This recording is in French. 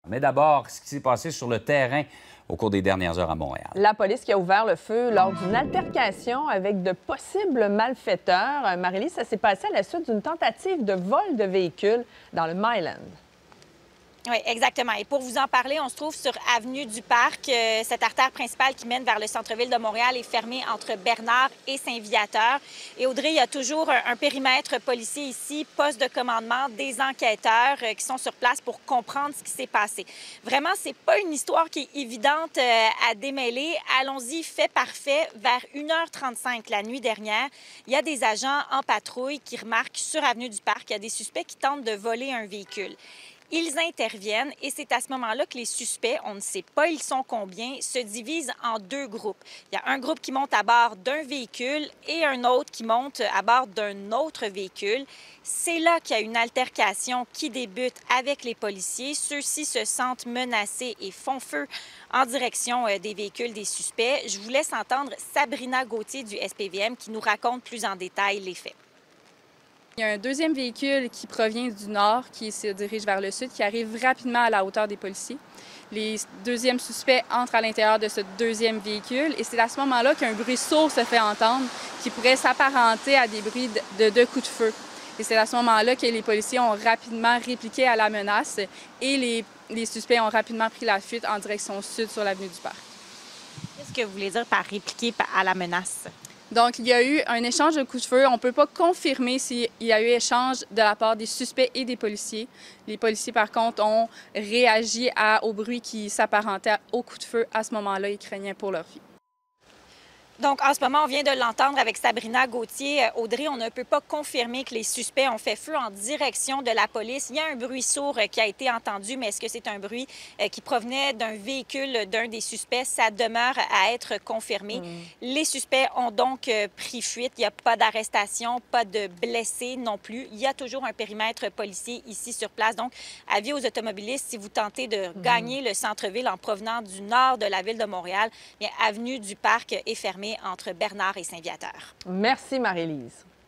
Mais d'abord, ce qui s'est passé sur le terrain au cours des dernières heures à Montréal. La police qui a ouvert le feu lors d'une altercation avec de possibles malfaiteurs. Marie-Lise, ça s'est passé à la suite d'une tentative de vol de véhicule dans le Myland. Oui, exactement. Et pour vous en parler, on se trouve sur Avenue du Parc. Cette artère principale qui mène vers le centre-ville de Montréal est fermée entre Bernard et Saint-Viateur. Et Audrey, il y a toujours un périmètre policier ici, poste de commandement, des enquêteurs qui sont sur place pour comprendre ce qui s'est passé. Vraiment, c'est pas une histoire qui est évidente à démêler. Allons-y, fait par fait. Vers 1h35 la nuit dernière, il y a des agents en patrouille qui remarquent sur Avenue du Parc qu'il y a des suspects qui tentent de voler un véhicule. Ils interviennent et c'est à ce moment-là que les suspects, on ne sait pas ils sont combien, se divisent en deux groupes. Il y a un groupe qui monte à bord d'un véhicule et un autre qui monte à bord d'un autre véhicule. C'est là qu'il y a une altercation qui débute avec les policiers. Ceux-ci se sentent menacés et font feu en direction des véhicules des suspects. Je vous laisse entendre Sabrina Gauthier du SPVM qui nous raconte plus en détail les faits. Il y a un deuxième véhicule qui provient du nord, qui se dirige vers le sud, qui arrive rapidement à la hauteur des policiers. Les deuxièmes suspects entrent à l'intérieur de ce deuxième véhicule et c'est à ce moment-là qu'un bruit sourd se fait entendre qui pourrait s'apparenter à des bruits de deux coups de feu. Et c'est à ce moment-là que les policiers ont rapidement répliqué à la menace et les suspects ont rapidement pris la fuite en direction sud sur l'avenue du Parc. Qu'est-ce que vous voulez dire par répliquer à la menace? Donc, il y a eu un échange de coups de feu. On ne peut pas confirmer s'il y a eu échange de la part des suspects et des policiers. Les policiers, par contre, ont réagi au bruit qui s'apparentait au coup de feu. À ce moment-là, ils craignaient pour leur vie. Donc, en ce moment, on vient de l'entendre avec Sabrina Gauthier. Audrey, on ne peut pas confirmer que les suspects ont fait feu en direction de la police. Il y a un bruit sourd qui a été entendu, mais est-ce que c'est un bruit qui provenait d'un véhicule d'un des suspects? Ça demeure à être confirmé. Les suspects ont donc pris fuite. Il n'y a pas d'arrestation, pas de blessés non plus. Il y a toujours un périmètre policier ici sur place. Donc, avis aux automobilistes, si vous tentez de gagner le centre-ville en provenant du nord de la ville de Montréal, bien, Avenue du Parc est fermée entre Bernard et Saint-Viateur. Merci, Marie-Lise.